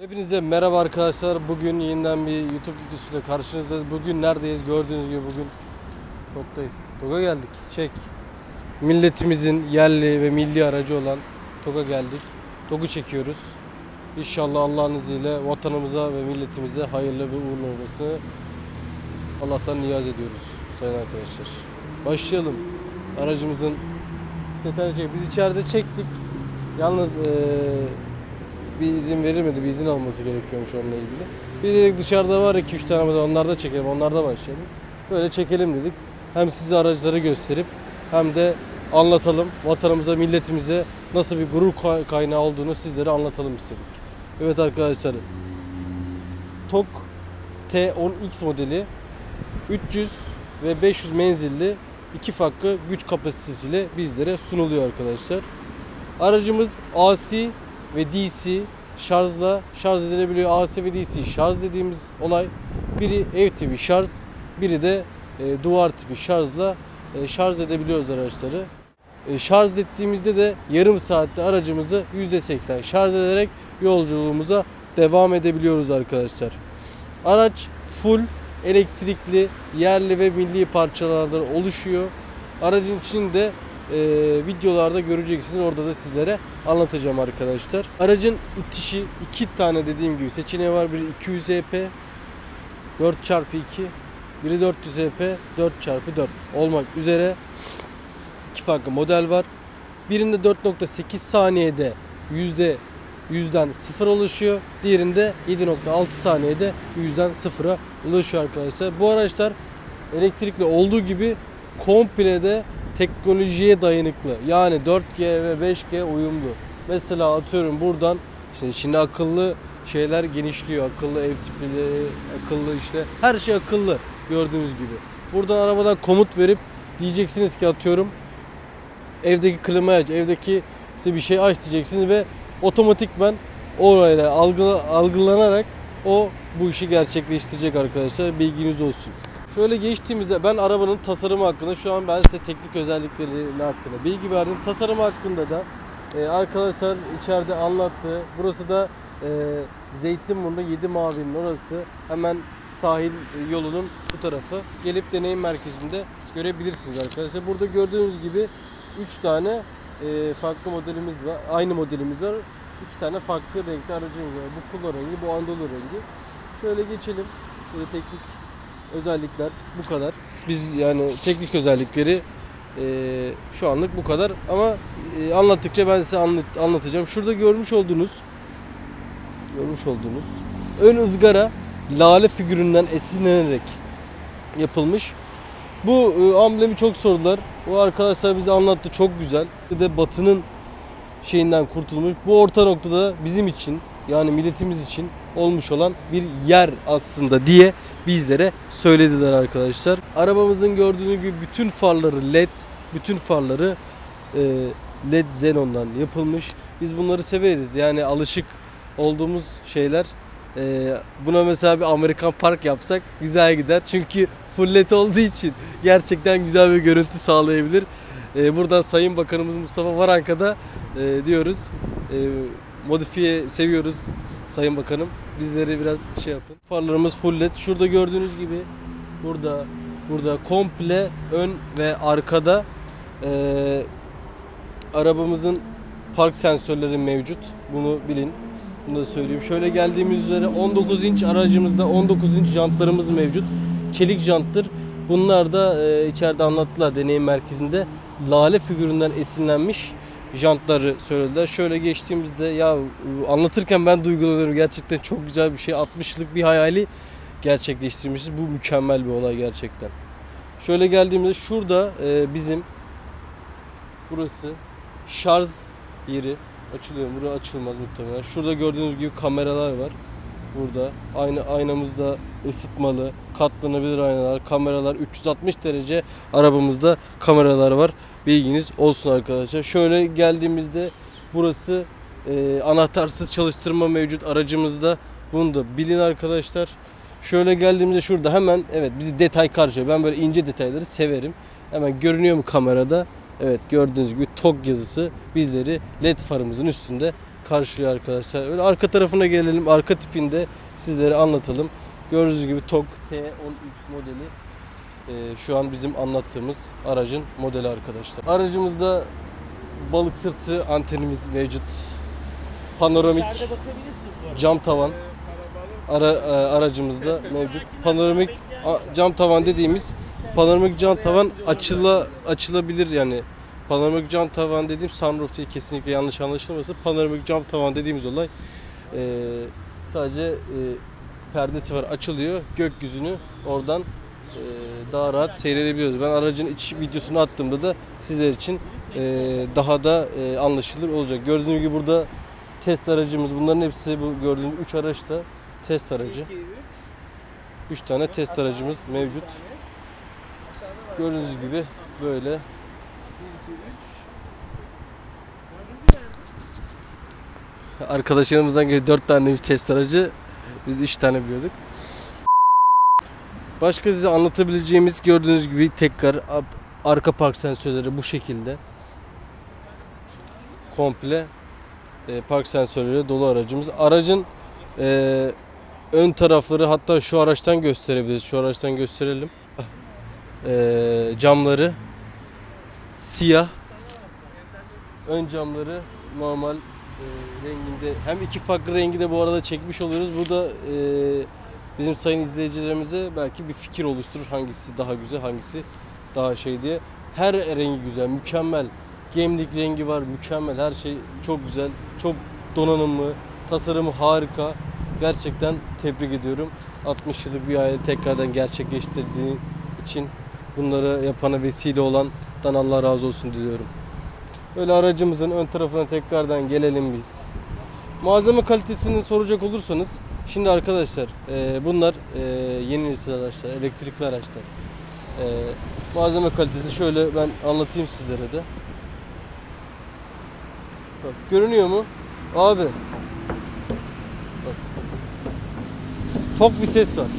Hepinize merhaba arkadaşlar. Bugün yeniden bir YouTube videosuyla karşınızdayız. Bugün neredeyiz? Gördüğünüz gibi bugün TOG'dayız. TOG'a geldik. Çek. Milletimizin yerli ve milli aracı olan TOG'a geldik. TOG'u çekiyoruz. İnşallah Allah'ın izniyle vatanımıza ve milletimize hayırlı ve uğurlu olmasını Allah'tan niyaz ediyoruz sayın arkadaşlar. Başlayalım. Aracımızın detaylı çek. Biz içeride çektik. Yalnız bir izin verilmedi. Bir izin alması gerekiyormuş onunla ilgili. Biz dedik dışarıda var 2-3 tane model, onlarda çekelim, onlarda başlayalım. Böyle çekelim dedik. Hem size araçları gösterip hem de anlatalım. Vatanımıza, milletimize nasıl bir gurur kaynağı olduğunu sizlere anlatalım istedik. Evet arkadaşlar. TOG T10X modeli 300 ve 500 menzilli iki farklı güç kapasitesiyle bizlere sunuluyor arkadaşlar. Aracımız AC ve DC şarjla şarj edilebiliyor. AC ve DC şarj dediğimiz olay, biri ev tipi şarj, biri de duvar tipi şarjla şarj edebiliyoruz araçları. Şarj ettiğimizde de yarım saatte aracımızı %80 şarj ederek yolculuğumuza devam edebiliyoruz arkadaşlar. Araç full elektrikli, yerli ve milli parçalardan oluşuyor. Aracın içinde videolarda göreceksiniz. Orada da sizlere anlatacağım arkadaşlar. Aracın itişi iki tane dediğim gibi seçeneği var. Biri 200 EP 4x2, biri 400 EP 4x4 olmak üzere iki farklı model var. Birinde 4.8 saniyede %100'den 0 ulaşıyor. Diğerinde 7.6 saniyede %'den 0'a ulaşıyor arkadaşlar. Bu araçlar elektrikli olduğu gibi komple de teknolojiye dayanıklı. Yani 4G ve 5G uyumlu. Mesela atıyorum buradan işte içinde akıllı şeyler genişliyor. Akıllı ev tipleri, akıllı işte her şey akıllı gördüğünüz gibi. Buradan arabadan komut verip diyeceksiniz ki atıyorum evdeki klimayı aç, evdeki işte bir şey aç diyeceksiniz ve otomatikman orayla algılanarak o bu işi gerçekleştirecek arkadaşlar. Bilginiz olsun. Şöyle geçtiğimizde ben arabanın tasarımı hakkında, şu an ben size teknik özellikleri hakkında bilgi verdim. Tasarımı hakkında da arkadaşlar içeride anlattı. Burası da Zeytinburnu 7 Mavi'nin orası. Hemen sahil yolunun bu tarafı. Gelip deneyim merkezinde görebilirsiniz arkadaşlar. Burada gördüğünüz gibi 3 tane farklı modelimiz var. Aynı modelimiz var. 2 tane farklı renkli aracımız var. Bu Kulo rengi, bu Andolu rengi. Şöyle geçelim. Böyle teknik özellikler bu kadar. Biz yani teknik özellikleri şu anlık bu kadar ama anlattıkça ben size anlatacağım. Şurada görmüş olduğunuz ön ızgara lale figüründen esinlenerek yapılmış. Bu amblemi çok sordular. O arkadaşlar bize anlattı, çok güzel. Bir de Batı'nın şeyinden kurtulmuş. Bu orta noktada bizim için, yani milletimiz için olmuş olan bir yer aslında diye bizlere söylediler arkadaşlar. Arabamızın gördüğünüz gibi bütün farları LED, bütün farları LED Xenon'dan yapılmış. Biz bunları severiz. Yani alışık olduğumuz şeyler. Buna mesela bir Amerikan Park yapsak güzel gider. Çünkü full LED olduğu için gerçekten güzel bir görüntü sağlayabilir. Buradan Sayın Bakanımız Mustafa Varank'a diyoruz. Modifiye seviyoruz Sayın Bakanım. Bizleri biraz şey yapın. Farlarımız full LED. Şurada gördüğünüz gibi burada komple ön ve arkada arabamızın park sensörleri mevcut. Bunu bilin. Bunu da söyleyeyim. Şöyle geldiğimiz üzere 19 inç aracımızda 19 inç jantlarımız mevcut. Çelik janttır. Bunlar da içeride anlattılar deneyim merkezinde. Lale figüründen esinlenmiş jantları söylediler. Şöyle geçtiğimizde ya anlatırken ben duygulanıyorum. Gerçekten çok güzel bir şey. 60'lık bir hayali gerçekleştirmişiz. Bu mükemmel bir olay gerçekten. Şöyle geldiğimizde şurada bizim burası şarj yeri. Açılıyor. Burası açılmaz muhtemelen. Şurada gördüğünüz gibi kameralar var. Burada aynamızda ısıtmalı, katlanabilir aynalar, kameralar, 360 derece arabamızda kameralar var. Bilginiz olsun arkadaşlar. Şöyle geldiğimizde burası anahtarsız çalıştırma mevcut aracımızda. Bunu da bilin arkadaşlar. Şöyle geldiğimizde şurada hemen evet bizi detay karşılıyor. Ben böyle ince detayları severim. Hemen görünüyor mu kamerada? Evet, gördüğünüz gibi TOG yazısı bizleri LED farımızın üstünde karşılıyor arkadaşlar. Öyle arka tarafına gelelim. Arka tipinde sizlere anlatalım. Gördüğünüz gibi TOG T10X modeli şu an bizim anlattığımız aracın modeli arkadaşlar. Aracımızda balık sırtı antenimiz mevcut. Panoramik cam tavan aracımızda mevcut. Panoramik cam tavan dediğimiz panoramik cam tavan açılabilir yani. Panoramik cam tavan dediğim sunroof değil, kesinlikle yanlış anlaşılmasın. Panoramik cam tavan dediğimiz olay sadece perdesi var, açılıyor. Gökyüzünü oradan daha rahat seyredebiliyoruz. Ben aracın iç videosunu attığımda da sizler için daha da anlaşılır olacak. Gördüğünüz gibi burada test aracımız, bunların hepsi bu gördüğünüz 3 araç da test aracı. 3 tane test aracımız mevcut. Gördüğünüz gibi böyle. Arkadaşlarımızdan göre 4 tane bir test aracı. Biz 3 tane biliyorduk. Başka size anlatabileceğimiz gördüğünüz gibi tekrar arka park sensörleri bu şekilde. Komple park sensörleri dolu aracımız. Aracın ön tarafları, hatta şu araçtan gösterebiliriz. Şu araçtan gösterelim. Camları siyah. Ön camları normal renginde. Hem iki farklı rengi de bu arada çekmiş oluyoruz. Bu da bizim sayın izleyicilerimize belki bir fikir oluşturur. Hangisi daha güzel, hangisi daha şey diye. Her rengi güzel, mükemmel. Gemlik rengi var, mükemmel. Her şey çok güzel, çok donanımlı. Tasarımı harika. Gerçekten tebrik ediyorum. 60 yıllık bir aile tekrardan gerçekleştirdiği için bunları yapana vesile olandan Allah razı olsun diliyorum. Öyle aracımızın ön tarafına tekrardan gelelim biz. Malzeme kalitesini soracak olursanız, şimdi arkadaşlar bunlar yeni nesil araçlar, elektrikli araçlar. Malzeme kalitesi şöyle ben anlatayım sizlere de. Bak, görünüyor mu? Abi. Bak. Tok bir ses var.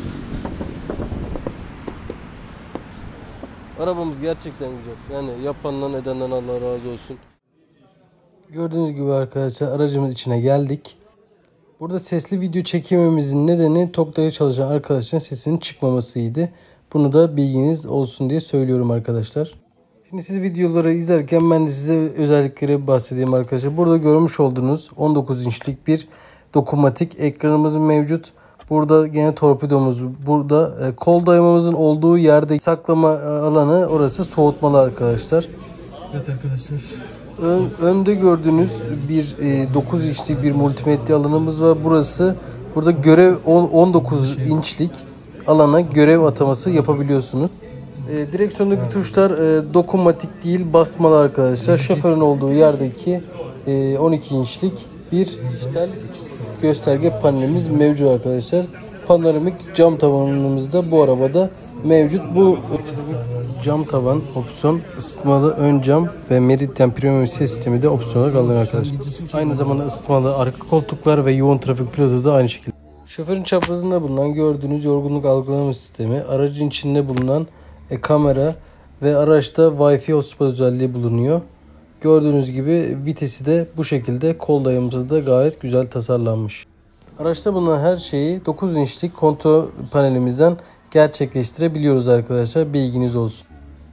Arabamız gerçekten güzel. Yani yapandan edenden Allah razı olsun. Gördüğünüz gibi arkadaşlar aracımız içine geldik. Burada sesli video çekememizin nedeni TOG'da çalışan arkadaşların sesinin çıkmamasıydı. Bunu da bilginiz olsun diye söylüyorum arkadaşlar. Şimdi siz videoları izlerken ben de size özellikleri bahsedeyim arkadaşlar. Burada görmüş olduğunuz 19 inçlik bir dokunmatik ekranımız mevcut. Burada gene torpidomuz, burada kol dayamamızın olduğu yerde saklama alanı, orası soğutmalı arkadaşlar. Evet arkadaşlar. Önde gördüğünüz bir 9 inçlik bir multimedya alanımız var. Burada görev 19 inçlik alana görev ataması yapabiliyorsunuz. Direksiyondaki tuşlar dokunmatik değil, basmalı arkadaşlar. Şoförün olduğu yerdeki 12 inçlik bir dijital gösterge panelimiz mevcut arkadaşlar. Panoramik cam tavanımız da bu arabada mevcut. Bu cam tavan opsiyon, ısıtmalı ön cam ve Meridian Premium ses sistemi de opsiyon olarak alınıyor arkadaşlar. Aynı zamanda ısıtmalı arka koltuklar ve yoğun trafik pilotu da aynı şekilde. Şoförün çaprazında bulunan gördüğünüz yorgunluk algılama sistemi, aracın içinde bulunan kamera ve araçta Wi-Fi hotspot özelliği bulunuyor. Gördüğünüz gibi vitesi de bu şekilde, kol dayamamız da gayet güzel tasarlanmış. Araçta bulunan her şeyi 9 inçlik kontrol panelimizden gerçekleştirebiliyoruz arkadaşlar. Bilginiz olsun.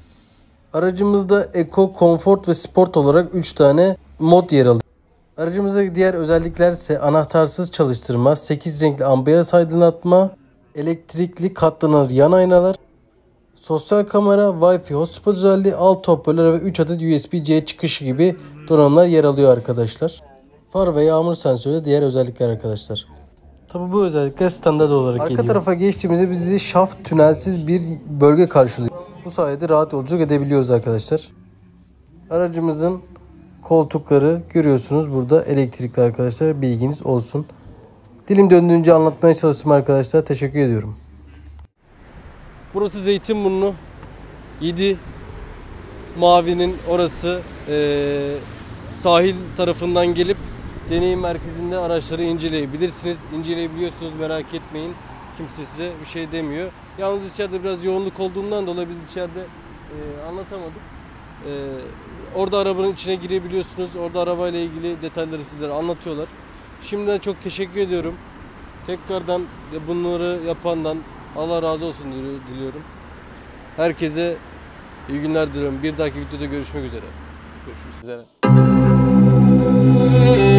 Aracımızda Eco, Comfort ve Sport olarak 3 tane mod yer alıyor. Aracımızda diğer özellikler ise anahtarsız çalıştırma, 8 renkli ambiyans aydınlatma, elektrikli katlanır yan aynalar, sosyal kamera, Wi-Fi hotspot özelliği, alt hoparlör ve 3 adet USB-C çıkışı gibi donanımlar yer alıyor arkadaşlar. Far ve yağmur sensörü de diğer özellikler arkadaşlar. Tabi bu özellikler standart olarak geliyor. Arka tarafa geçtiğimizde bizi şaft tünelsiz bir bölge karşılıyor. Bu sayede rahat yolculuk edebiliyoruz arkadaşlar. Aracımızın koltukları görüyorsunuz burada elektrikli arkadaşlar, bilginiz olsun. Dilim döndüğünce anlatmaya çalıştım arkadaşlar. Teşekkür ediyorum. Burası Zeytinburnu 7 Mavi'nin orası. Sahil tarafından gelip deneyim merkezinde araçları inceleyebilirsiniz. İnceleyebiliyorsunuz, merak etmeyin. Kimse size bir şey demiyor. Yalnız içeride biraz yoğunluk olduğundan dolayı biz içeride anlatamadık. Orada arabanın içine girebiliyorsunuz. Orada arabayla ilgili detayları sizlere anlatıyorlar. Şimdiden çok teşekkür ediyorum. Tekrardan bunları yapandan Allah razı olsun diliyorum. Herkese iyi günler diliyorum. Bir dahaki videoda görüşmek üzere. Görüşürüz.